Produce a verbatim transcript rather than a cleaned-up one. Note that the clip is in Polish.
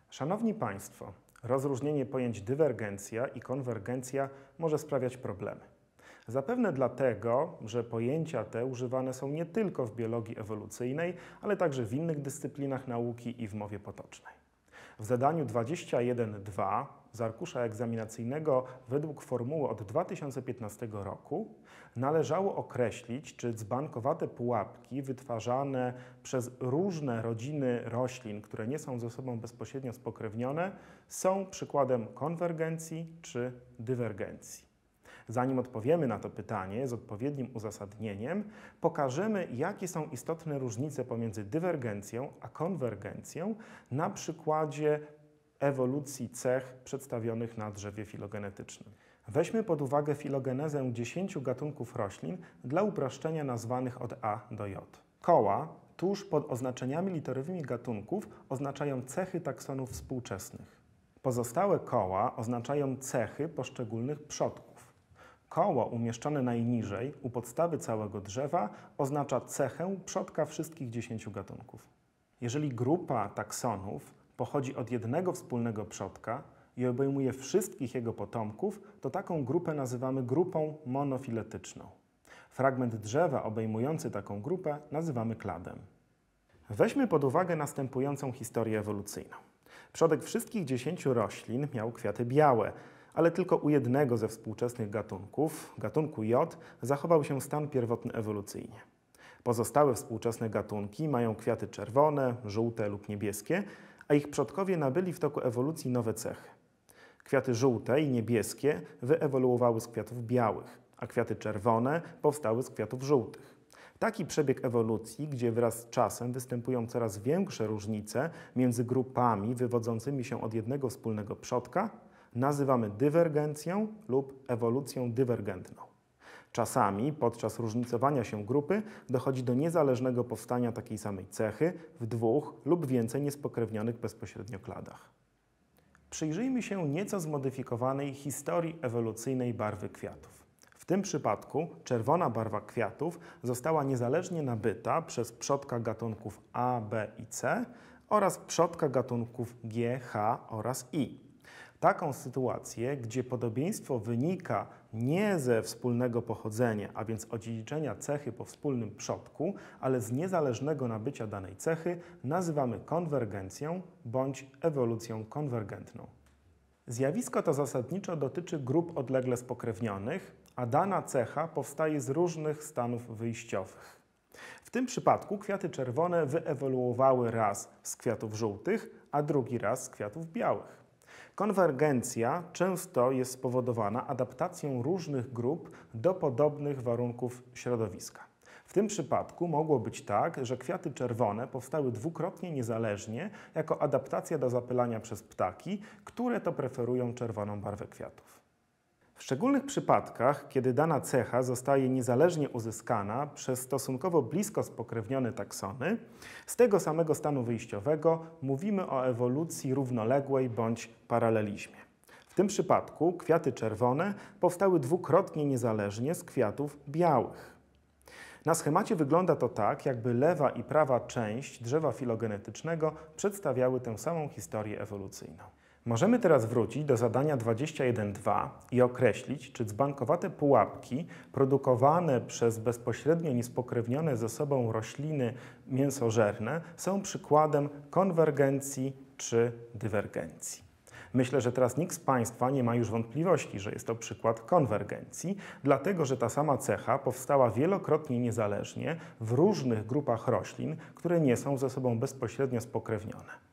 Szanowni Państwo, rozróżnienie pojęć dywergencja i konwergencja może sprawiać problemy. Zapewne dlatego, że pojęcia te używane są nie tylko w biologii ewolucyjnej, ale także w innych dyscyplinach nauki i w mowie potocznej. W zadaniu dwadzieścia jeden dwa z arkusza egzaminacyjnego według formuły od dwa tysiące piętnastego roku należało określić, czy dzbankowate pułapki wytwarzane przez różne rodziny roślin, które nie są ze sobą bezpośrednio spokrewnione, są przykładem konwergencji czy dywergencji. Zanim odpowiemy na to pytanie z odpowiednim uzasadnieniem, pokażemy, jakie są istotne różnice pomiędzy dywergencją a konwergencją na przykładzie ewolucji cech przedstawionych na drzewie filogenetycznym. Weźmy pod uwagę filogenezę dziesięciu gatunków roślin dla uproszczenia nazwanych od A do J. Koła tuż pod oznaczeniami literowymi gatunków oznaczają cechy taksonów współczesnych. Pozostałe koła oznaczają cechy poszczególnych przodków. Koło umieszczone najniżej, u podstawy całego drzewa, oznacza cechę przodka wszystkich dziesięciu gatunków. Jeżeli grupa taksonów pochodzi od jednego wspólnego przodka i obejmuje wszystkich jego potomków, to taką grupę nazywamy grupą monofiletyczną. Fragment drzewa obejmujący taką grupę nazywamy kladem. Weźmy pod uwagę następującą historię ewolucyjną. Przodek wszystkich dziesięciu roślin miał kwiaty białe, ale tylko u jednego ze współczesnych gatunków, gatunku J, zachował się stan pierwotny ewolucyjnie. Pozostałe współczesne gatunki mają kwiaty czerwone, żółte lub niebieskie, a ich przodkowie nabyli w toku ewolucji nowe cechy. Kwiaty żółte i niebieskie wyewoluowały z kwiatów białych, a kwiaty czerwone powstały z kwiatów żółtych. Taki przebieg ewolucji, gdzie wraz z czasem występują coraz większe różnice między grupami wywodzącymi się od jednego wspólnego przodka, nazywamy dywergencją lub ewolucją dywergentną. Czasami podczas różnicowania się grupy dochodzi do niezależnego powstania takiej samej cechy w dwóch lub więcej niespokrewnionych bezpośrednio kladach. Przyjrzyjmy się nieco zmodyfikowanej historii ewolucyjnej barwy kwiatów. W tym przypadku czerwona barwa kwiatów została niezależnie nabyta przez przodka gatunków A, B i C oraz przodka gatunków G, H oraz I. Taką sytuację, gdzie podobieństwo wynika nie ze wspólnego pochodzenia, a więc odziedziczenia cechy po wspólnym przodku, ale z niezależnego nabycia danej cechy, nazywamy konwergencją bądź ewolucją konwergentną. Zjawisko to zasadniczo dotyczy grup odlegle spokrewnionych, a dana cecha powstaje z różnych stanów wyjściowych. W tym przypadku kwiaty czerwone wyewoluowały raz z kwiatów żółtych, a drugi raz z kwiatów białych. Konwergencja często jest spowodowana adaptacją różnych grup do podobnych warunków środowiska. W tym przypadku mogło być tak, że kwiaty czerwone powstały dwukrotnie niezależnie jako adaptacja do zapylania przez ptaki, które to preferują czerwoną barwę kwiatów. W szczególnych przypadkach, kiedy dana cecha zostaje niezależnie uzyskana przez stosunkowo blisko spokrewnione taksony, z tego samego stanu wyjściowego mówimy o ewolucji równoległej bądź paralelizmie. W tym przypadku kwiaty czerwone powstały dwukrotnie niezależnie z kwiatów białych. Na schemacie wygląda to tak, jakby lewa i prawa część drzewa filogenetycznego przedstawiały tę samą historię ewolucyjną. Możemy teraz wrócić do zadania dwadzieścia jeden dwa i określić, czy dzbankowate pułapki produkowane przez bezpośrednio niespokrewnione ze sobą rośliny mięsożerne są przykładem konwergencji czy dywergencji. Myślę, że teraz nikt z Państwa nie ma już wątpliwości, że jest to przykład konwergencji, dlatego że ta sama cecha powstała wielokrotnie niezależnie w różnych grupach roślin, które nie są ze sobą bezpośrednio spokrewnione.